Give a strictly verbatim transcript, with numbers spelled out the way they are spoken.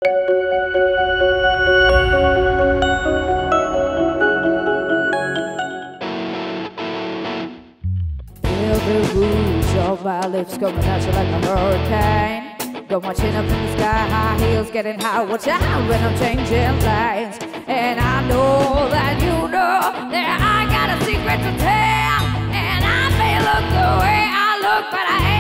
Feel the rouge of my lips coming at you like a hurricane. Got my chin up in the sky, high heels getting high. Watch out when I'm changing lanes. And I know that you know that I got a secret to tell. And I may look the way I look, but I ain't